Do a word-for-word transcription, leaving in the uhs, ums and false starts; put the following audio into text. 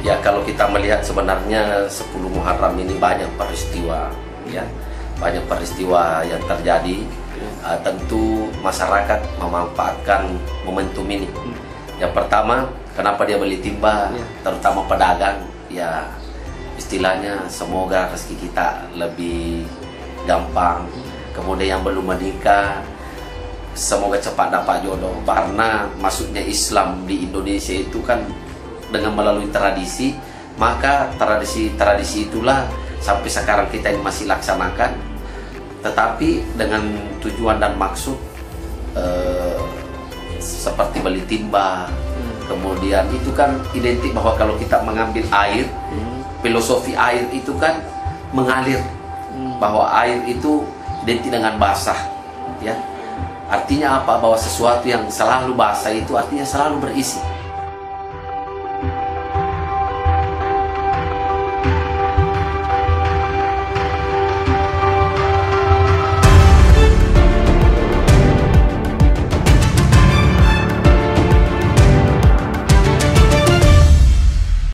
Ya, kalau kita melihat sebenarnya sepuluh Muharram ini banyak peristiwa, ya, banyak peristiwa yang terjadi. Uh, tentu masyarakat memanfaatkan momentum ini. Yang pertama, kenapa dia beli timba, terutama pedagang, ya istilahnya semoga rezeki kita lebih gampang. Kemudian yang belum menikah, semoga cepat dapat jodoh. Karena masuknya Islam di Indonesia itu kan dengan melalui tradisi, maka tradisi-tradisi itulah sampai sekarang kita yang masih laksanakan, tetapi dengan tujuan dan maksud eh, seperti beli timba. hmm. Kemudian itu kan identik bahwa kalau kita mengambil air, hmm. filosofi air itu kan mengalir, hmm. bahwa air itu identik dengan basah, ya. Artinya apa? Bahwa sesuatu yang selalu basah itu artinya selalu berisi.